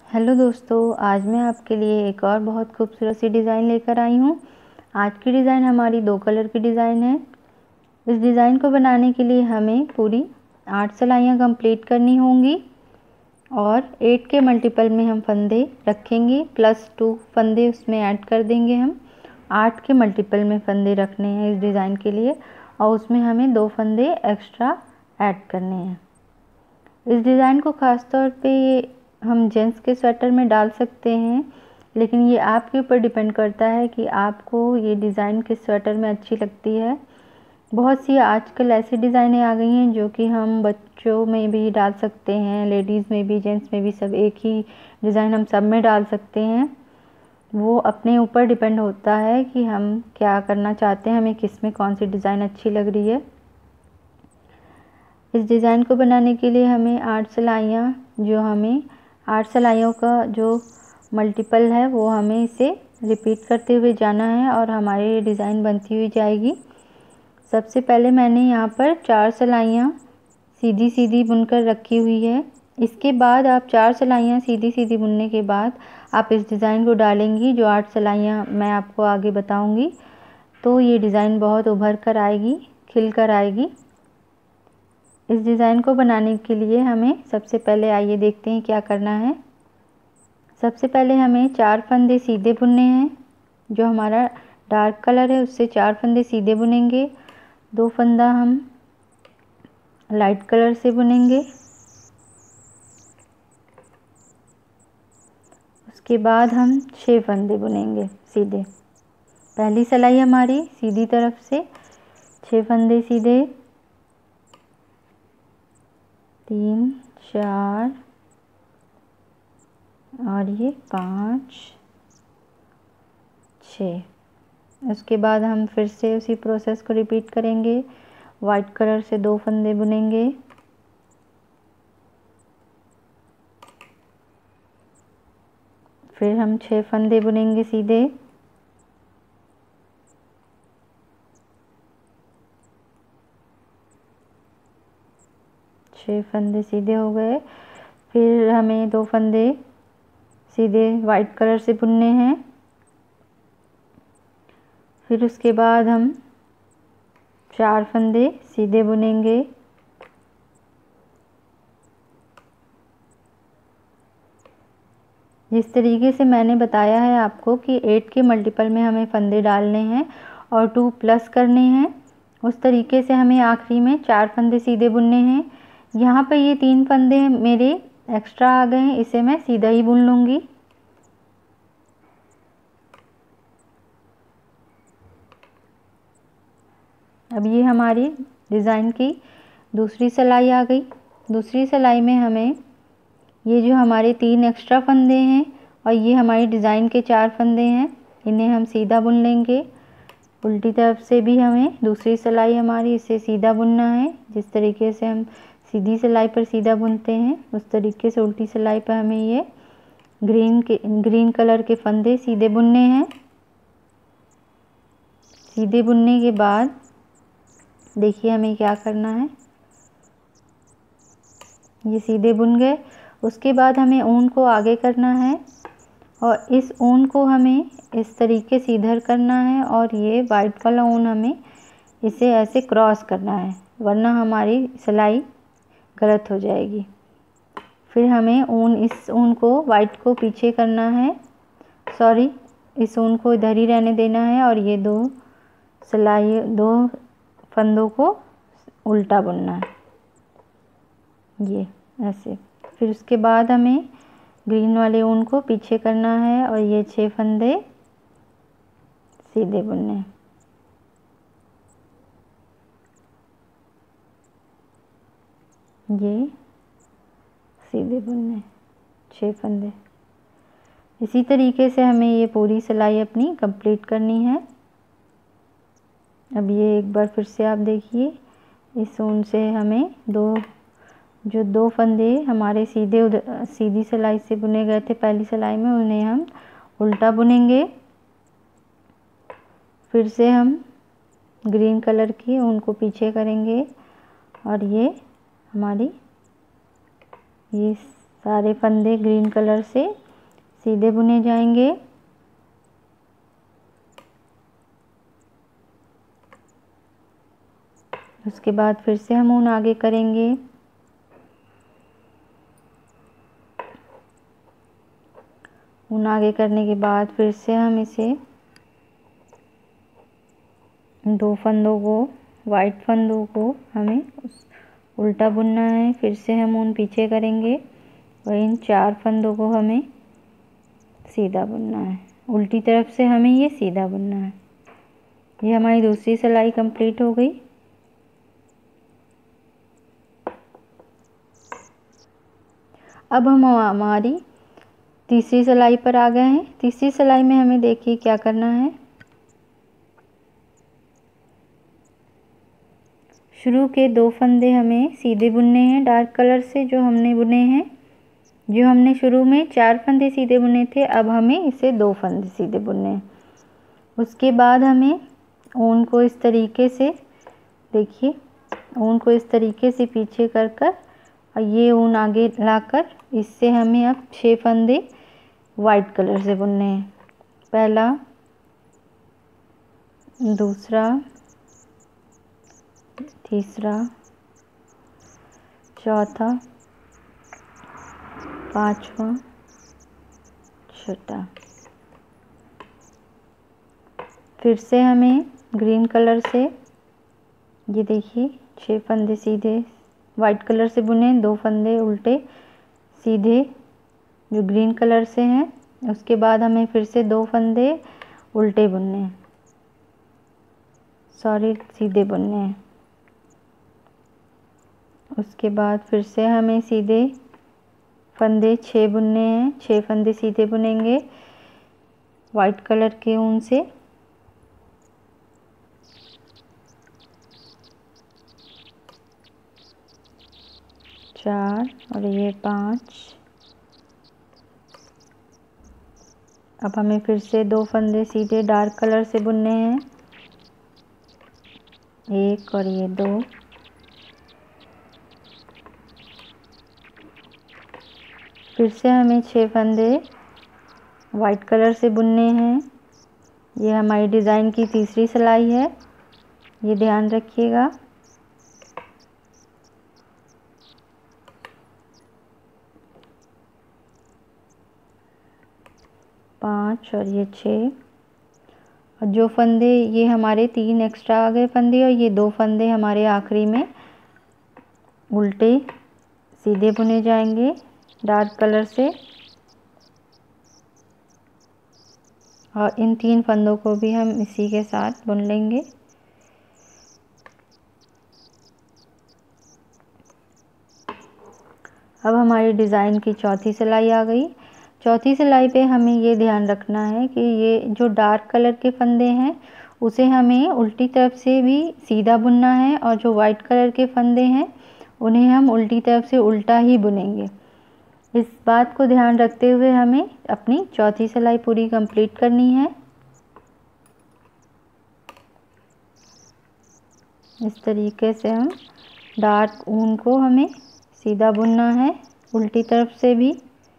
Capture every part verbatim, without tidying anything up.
Hello दोस्तों, आज मैं आपके लिए एक और बहुत खूबसूरत सी डिज़ाइन लेकर आई हूँ। आज की डिज़ाइन हमारी दो कलर की डिज़ाइन है। इस डिज़ाइन को बनाने के लिए हमें पूरी आठ सिलाइयाँ कंप्लीट करनी होंगी और एट के मल्टीपल में हम फंदे रखेंगे, प्लस टू फंदे उसमें ऐड कर देंगे। हम आठ के मल्टीपल में फंदे रखने हैं इस डिज़ाइन के लिए और उसमें हमें दो फंदे एक्स्ट्रा ऐड करने हैं। इस डिज़ाइन को ख़ास तौर पे हम जेंट्स के स्वेटर में डाल सकते हैं, लेकिन ये आपके ऊपर डिपेंड करता है कि आपको ये डिज़ाइन किस स्वेटर में अच्छी लगती है। बहुत सी आजकल ऐसी डिज़ाइनें आ गई हैं जो कि हम बच्चों में भी डाल सकते हैं, लेडीज़ में भी, जेंट्स में भी, सब एक ही डिज़ाइन हम सब में डाल सकते हैं। वो अपने ऊपर डिपेंड होता है कि हम क्या करना चाहते हैं, हमें किस में कौन सी डिज़ाइन अच्छी लग रही है। इस डिज़ाइन को बनाने के लिए हमें आठ सिलाइयाँ जो हमें आठ सिलाइयों का जो मल्टीपल है वो हमें इसे रिपीट करते हुए जाना है और हमारी ये डिज़ाइन बनती हुई जाएगी। सबसे पहले मैंने यहाँ पर चार सिलाइयाँ सीधी सीधी बुनकर रखी हुई है। इसके बाद आप चार सिलाइयाँ सीधी सीधी बुनने के बाद आप इस डिज़ाइन को डालेंगी, जो आठ सिलाइयाँ मैं आपको आगे बताऊँगी, तो ये डिज़ाइन बहुत उभर कर आएगी, खिल कर आएगी। इस डिज़ाइन को बनाने के लिए हमें सबसे पहले आइए देखते हैं क्या करना है। सबसे पहले हमें चार फंदे सीधे बुनने हैं। जो हमारा डार्क कलर है उससे चार फंदे सीधे बुनेंगे, दो फंदा हम लाइट कलर से बुनेंगे। उसके बाद हम छः फंदे बुनेंगे सीधे। पहली सिलाई हमारी सीधी तरफ से छः फंदे सीधे, तीन, चार और ये पाँच, छः। उसके बाद हम फिर से उसी प्रोसेस को रिपीट करेंगे। वाइट कलर से दो फंदे बुनेंगे, फिर हम छः फंदे बुनेंगे सीधे, छः फंदे सीधे हो गए। फिर हमें दो फंदे सीधे वाइट कलर से बुनने हैं। फिर उसके बाद हम चार फंदे सीधे बुनेंगे, जिस तरीके से मैंने बताया है आपको कि एट के मल्टीपल में हमें फंदे डालने हैं और टू प्लस करने हैं, उस तरीके से हमें आखिरी में चार फंदे सीधे बुनने हैं। यहाँ पे ये तीन फंदे मेरे एक्स्ट्रा आ गए हैं, इसे मैं सीधा ही बुन लूँगी। अब ये हमारी डिज़ाइन की दूसरी सिलाई आ गई। दूसरी सिलाई में हमें ये जो हमारे तीन एक्स्ट्रा फंदे हैं और ये हमारी डिज़ाइन के चार फंदे हैं, इन्हें हम सीधा बुन लेंगे। उल्टी तरफ से भी हमें दूसरी सिलाई हमारी इसे सीधा बुनना है। जिस तरीके से हम सीधी सिलाई पर सीधा बुनते हैं उस तरीके से उल्टी सिलाई पर हमें ये ग्रीन के ग्रीन कलर के फंदे सीधे बुनने हैं। सीधे बुनने के बाद देखिए हमें क्या करना है। ये सीधे बुन गए। उसके बाद हमें ऊन को आगे करना है और इस ऊन को हमें इस तरीके से इधर करना है और ये वाइट वाला ऊन हमें इसे ऐसे क्रॉस करना है, वरना हमारी सिलाई गलत हो जाएगी। फिर हमें ऊन इस ऊन को वाइट को पीछे करना है, सॉरी इस ऊन को इधर ही रहने देना है और ये दो सिलाई दो फंदों को उल्टा बुनना है, ये ऐसे। फिर उसके बाद हमें ग्रीन वाले ऊन को पीछे करना है और ये छः फंदे सीधे बुनने हैं। ये सीधे बुनने छः फंदे। इसी तरीके से हमें ये पूरी सिलाई अपनी कंप्लीट करनी है। अब ये एक बार फिर से आप देखिए, इस ऊन से हमें दो जो दो फंदे हमारे सीधे उधर सीधी सिलाई से बुने गए थे पहली सिलाई में, उन्हें हम उल्टा बुनेंगे। फिर से हम ग्रीन कलर की ऊन को पीछे करेंगे और ये हमारी ये सारे फंदे ग्रीन कलर से सीधे बुने जाएंगे। उसके बाद फिर से हम ऊन आगे करेंगे। ऊन आगे करने के बाद फिर से हम इसे दो फंदों को, वाइट फंदों को हमें उल्टा बुनना है। फिर से हम ऊन पीछे करेंगे और इन चार फंदों को हमें सीधा बुनना है। उल्टी तरफ से हमें ये सीधा बुनना है। ये हमारी दूसरी सिलाई कंप्लीट हो गई। अब हम हमारी तीसरी सिलाई पर आ गए हैं। तीसरी सिलाई में हमें देखिए क्या करना है। शुरू के दो फंदे हमें सीधे बुनने हैं डार्क कलर से, जो हमने बुने हैं। जो हमने शुरू में चार फंदे सीधे बुने थे, अब हमें इसे दो फंदे सीधे बुनने हैं। उसके बाद हमें ऊन को इस तरीके से, देखिए ऊन को इस तरीके से पीछे कर कर और ये ऊन आगे लाकर इससे हमें अब छह फंदे वाइट कलर से बुनने हैं। पहला, दूसरा, तीसरा, चौथा, पांचवा, छठा। फिर से हमें ग्रीन कलर से, ये देखिए छह फंदे सीधे वाइट कलर से बुने, दो फंदे उल्टे सीधे जो ग्रीन कलर से हैं। उसके बाद हमें फिर से दो फंदे उल्टे बुनने हैं, सॉरी सीधे बुनने हैं। उसके बाद फिर से हमें सीधे फंदे छः बुनने हैं, छः फंदे सीधे बुनेंगे वाइट कलर के ऊन से। चार और ये पाँच। अब हमें फिर से दो फंदे सीधे डार्क कलर से बुनने हैं, एक और ये दो। फिर से हमें छह फंदे वाइट कलर से बुनने हैं। ये हमारी डिज़ाइन की तीसरी सिलाई है, ये ध्यान रखिएगा। पाँच और ये छः। और जो फंदे, ये हमारे तीन एक्स्ट्रा आ गए फंदे और ये दो फंदे हमारे आखिरी में उल्टे सीधे बुने जाएंगे डार्क कलर से। और इन तीन फंदों को भी हम इसी के साथ बुन लेंगे। अब हमारी डिज़ाइन की चौथी सिलाई आ गई। चौथी सिलाई पे हमें ये ध्यान रखना है कि ये जो डार्क कलर के फंदे हैं उसे हमें उल्टी तरफ से भी सीधा बुनना है, और जो वाइट कलर के फंदे हैं उन्हें हम उल्टी तरफ से उल्टा ही बुनेंगे। इस बात को ध्यान रखते हुए हमें अपनी चौथी सिलाई पूरी कंप्लीट करनी है। इस तरीके से हम डार्क ऊन को हमें सीधा बुनना है उल्टी तरफ से भी।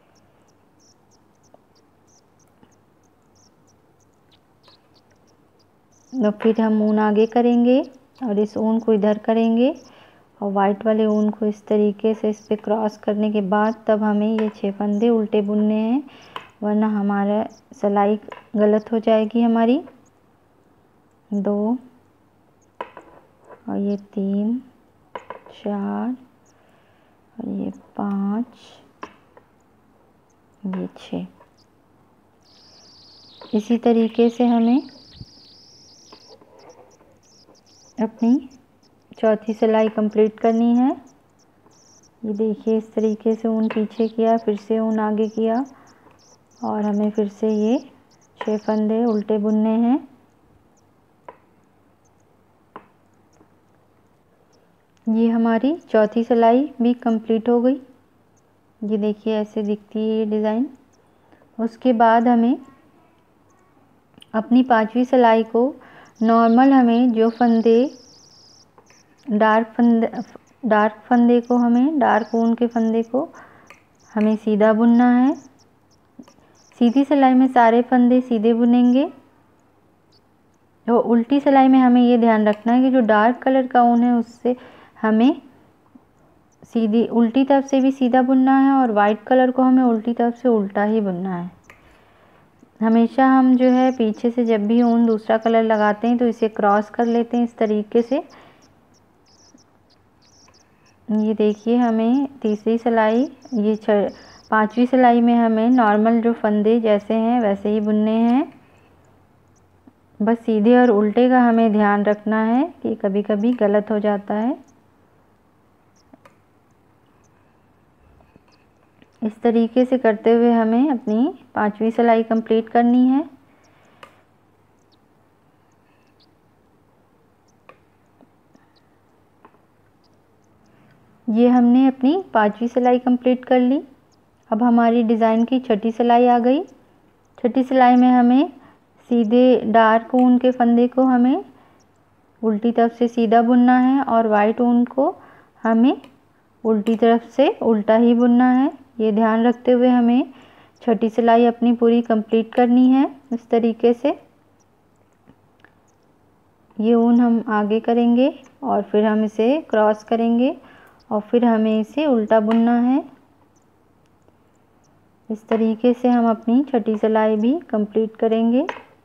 तो फिर हम ऊन आगे करेंगे और इस ऊन को इधर करेंगे और वाइट वाले ऊन को इस तरीके से इस पे क्रॉस करने के बाद तब हमें ये छह फंदे उल्टे बुनने हैं, वरना हमारा सिलाई गलत हो जाएगी हमारी। दो और ये तीन, चार और ये पाँच, ये छः। इसी तरीके से हमें अपनी चौथी सिलाई कंप्लीट करनी है। ये देखिए इस तरीके से ऊन पीछे किया, फिर से ऊन आगे किया और हमें फिर से ये छह फंदे उल्टे बुनने हैं। ये हमारी चौथी सिलाई भी कंप्लीट हो गई। ये देखिए ऐसे दिखती है ये डिज़ाइन। उसके बाद हमें अपनी पांचवी सिलाई को नॉर्मल, हमें जो फंदे डार्क फंदे डार्क फंदे को हमें डार्क ऊन के फंदे को हमें सीधा बुनना है। सीधी सिलाई में सारे फंदे सीधे बुनेंगे। तो उल्टी सिलाई में हमें ये ध्यान रखना है कि जो डार्क कलर का ऊन है उससे हमें सीधी उल्टी तरफ से भी सीधा बुनना है और वाइट कलर को हमें उल्टी तरफ से उल्टा ही बुनना है। हमेशा हम जो है पीछे से जब भी ऊन दूसरा कलर लगाते हैं तो इसे क्रॉस कर लेते हैं इस तरीके से। ये देखिए हमें तीसरी सिलाई ये छ पांचवी सिलाई में हमें नॉर्मल जो फंदे जैसे हैं वैसे ही बुनने हैं। बस सीधे और उल्टे का हमें ध्यान रखना है कि कभी कभी गलत हो जाता है। इस तरीके से करते हुए हमें अपनी पांचवी सिलाई कंप्लीट करनी है। ये हमने अपनी पांचवी सिलाई कंप्लीट कर ली। अब हमारी डिज़ाइन की छठी सिलाई आ गई। छठी सिलाई में हमें सीधे डार्क ऊन के फंदे को हमें उल्टी तरफ से सीधा बुनना है और वाइट ऊन को हमें उल्टी तरफ से उल्टा ही बुनना है। ये ध्यान रखते हुए हमें छठी सिलाई अपनी पूरी कंप्लीट करनी है। इस तरीके से ये ऊन हम आगे करेंगे और फिर हम इसे क्रॉस करेंगे और फिर हमें इसे उल्टा बुनना है। इस तरीके से हम अपनी छठी सिलाई भी कंप्लीट करेंगे।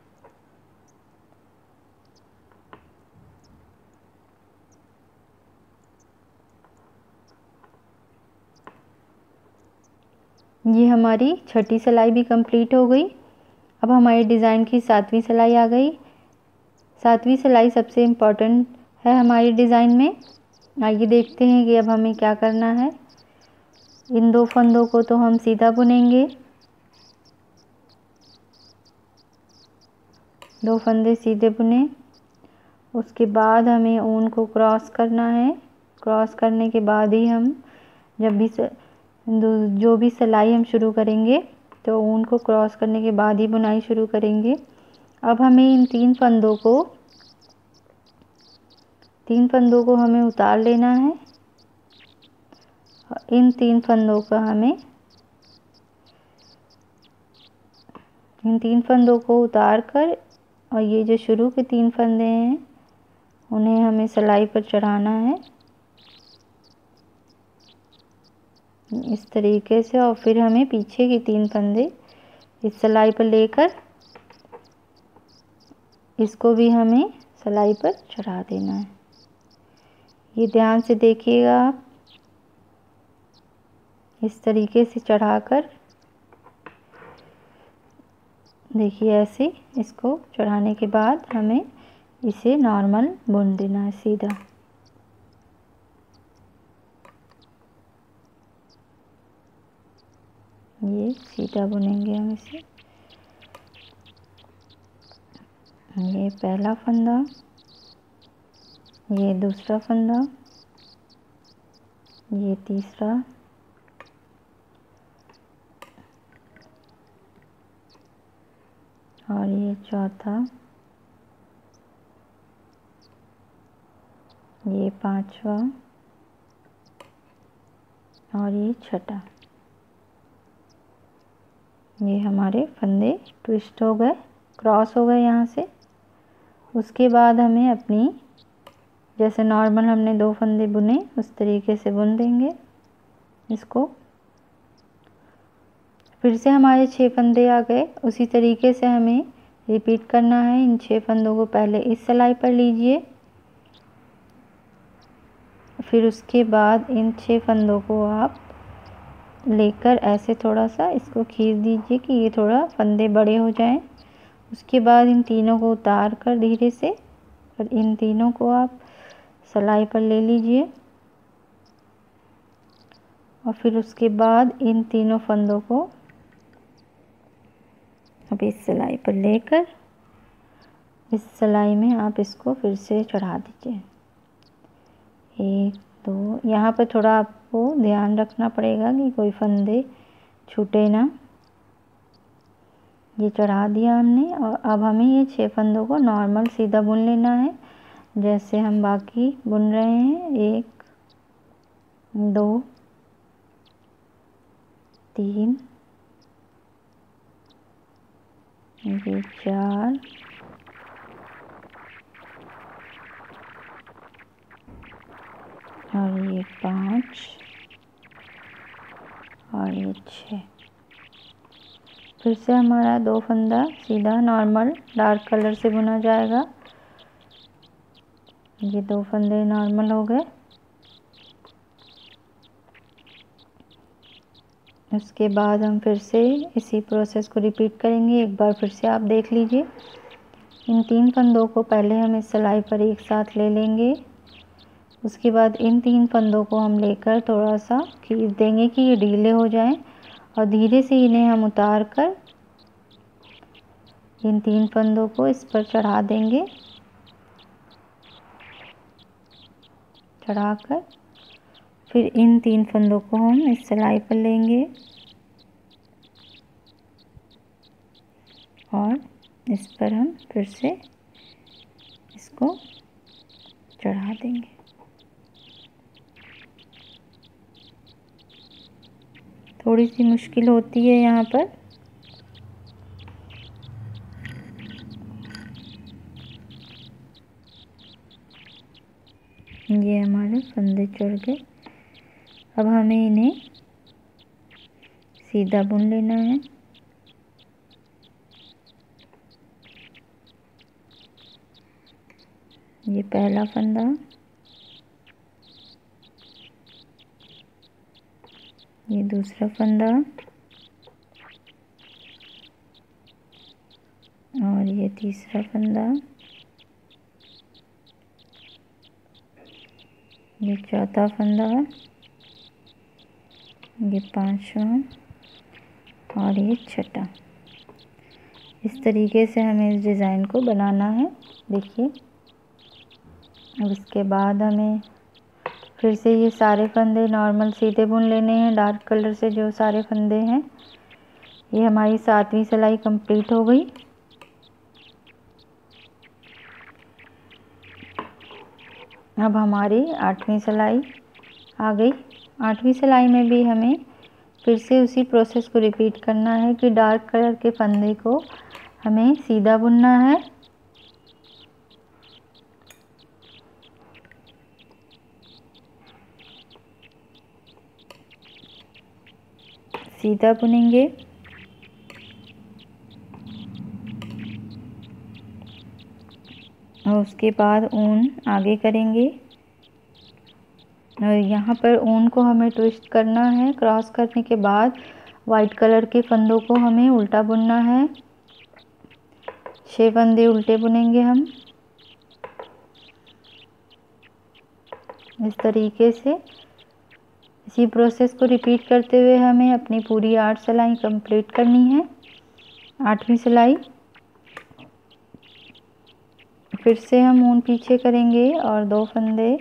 ये हमारी छठी सिलाई भी कंप्लीट हो गई। अब हमारी डिज़ाइन की सातवीं सिलाई आ गई। सातवीं सिलाई सबसे इम्पोर्टेंट है हमारी डिज़ाइन में। आइए देखते हैं कि अब हमें क्या करना है। इन दो फंदों को तो हम सीधा बुनेंगे। दो फंदे सीधे बुने, उसके बाद हमें ऊन को क्रॉस करना है। क्रॉस करने के बाद ही हम जब भी जो भी सिलाई हम शुरू करेंगे तो ऊन को क्रॉस करने के बाद ही बुनाई शुरू करेंगे। अब हमें इन तीन फंदों को तीन फंदों को हमें उतार लेना है। इन तीन फंदों का हमें इन तीन फंदों को उतार कर और ये जो शुरू के तीन फंदे हैं उन्हें हमें सिलाई पर चढ़ाना है इस तरीके से। और फिर हमें पीछे के तीन फंदे इस सिलाई पर लेकर इसको भी हमें सिलाई पर चढ़ा देना है। ये ध्यान से देखिएगा आप। इस तरीके से चढ़ाकर देखिए ऐसे इसको चढ़ाने के बाद हमें इसे नॉर्मल बुन देना है सीधा। ये सीधा बुनेंगे हम इसे। ये पहला फंदा, ये दूसरा फंदा, ये तीसरा, और ये चौथा, ये पांचवा और ये छठा। ये हमारे फंदे ट्विस्ट हो गए, क्रॉस हो गए यहाँ से। उसके बाद हमें अपनी जैसे नॉर्मल हमने दो फंदे बुने उस तरीके से बुन देंगे इसको। फिर से हमारे छः फंदे आ गए। उसी तरीके से हमें रिपीट करना है। इन छः फंदों को पहले इस सिलाई पर लीजिए, फिर उसके बाद इन छः फंदों को आप लेकर ऐसे थोड़ा सा इसको खींच दीजिए कि ये थोड़ा फंदे बड़े हो जाएं। उसके बाद इन तीनों को उतार कर धीरे से और इन तीनों को आप सिलाई पर ले लीजिए और फिर उसके बाद इन तीनों फंदों को अब इस सिलाई पर लेकर इस सिलाई में आप इसको फिर से चढ़ा दीजिए। एक दो, यहाँ पर थोड़ा आपको ध्यान रखना पड़ेगा कि कोई फंदे छूटे ना। ये चढ़ा दिया हमने और अब हमें ये छह फंदों को नॉर्मल सीधा बुन लेना है जैसे हम बाकी बुन रहे हैं। एक, दो, तीन, ये चार, और ये पाँच, और ये छः। फिर से हमारा दो फंदा सीधा नॉर्मल डार्क कलर से बुना जाएगा। ये दो फंदे नॉर्मल हो गए। उसके बाद हम फिर से इसी प्रोसेस को रिपीट करेंगे। एक बार फिर से आप देख लीजिए। इन तीन फंदों को पहले हम इस सिलाई पर एक साथ ले लेंगे। उसके बाद इन तीन फंदों को हम लेकर थोड़ा सा खींच देंगे कि ये ढीले हो जाएं, और धीरे से इन्हें हम उतार कर इन तीन फंदों को इस पर चढ़ा देंगे। चढ़ाकर फिर इन तीन फंदों को हम इस सिलाई पर लेंगे और इस पर हम फिर से इसको चढ़ा देंगे। थोड़ी सी मुश्किल होती है यहाँ पर। ये हमारे फंदे चढ़ गए। अब हमें इन्हें सीधा बुन लेना है। ये पहला फंदा, ये दूसरा फंदा, और ये तीसरा फंदा, ये चौथा फंदा, ये पांचवा, और ये छठा। इस तरीके से हमें इस डिज़ाइन को बनाना है। देखिए, अब इसके बाद हमें फिर से ये सारे फंदे नॉर्मल सीधे बुन लेने हैं। डार्क कलर से जो सारे फंदे हैं, ये हमारी सातवीं सिलाई कंप्लीट हो गई। अब हमारी आठवीं सिलाई आ गई। आठवीं सिलाई में भी हमें फिर से उसी प्रोसेस को रिपीट करना है कि डार्क कलर के फंदे को हमें सीधा बुनना है। सीधा बुनेंगे। और उसके बाद ऊन आगे करेंगे, और यहाँ पर ऊन को हमें ट्विस्ट करना है। क्रॉस करने के बाद वाइट कलर के फंदों को हमें उल्टा बुनना है। छह फंदे उल्टे बुनेंगे हम। इस तरीके से इसी प्रोसेस को रिपीट करते हुए हमें अपनी पूरी आठ सिलाई कंप्लीट करनी है। आठवीं सिलाई फिर से हम ऊन पीछे करेंगे और दो फंदे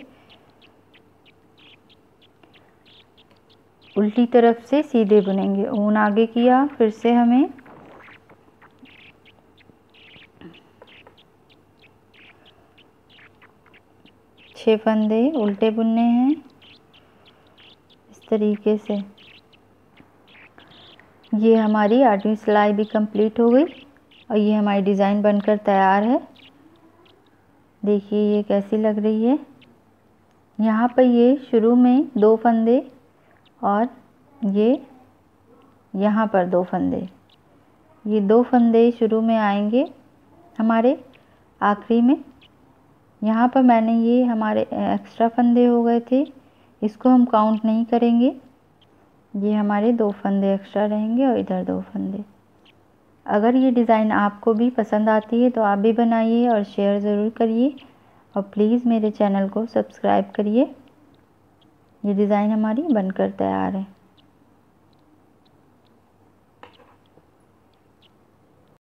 उल्टी तरफ से सीधे बुनेंगे। ऊन आगे किया, फिर से हमें छह फंदे उल्टे बुनने हैं। इस तरीके से ये हमारी आठवीं सिलाई भी कंप्लीट हो गई और ये हमारी डिज़ाइन बनकर तैयार है। देखिए ये कैसी लग रही है। यहाँ पर ये शुरू में दो फंदे और ये यहाँ पर दो फंदे, ये दो फंदे शुरू में आएंगे हमारे आखिरी में। यहाँ पर मैंने ये हमारे एक्स्ट्रा फंदे हो गए थे, इसको हम काउंट नहीं करेंगे। ये हमारे दो फंदे एक्स्ट्रा रहेंगे और इधर दो फंदे। अगर ये डिज़ाइन आपको भी पसंद आती है तो आप भी बनाइए और शेयर ज़रूर करिए, और प्लीज़ मेरे चैनल को सब्सक्राइब करिए। ये डिज़ाइन हमारी बनकर तैयार है।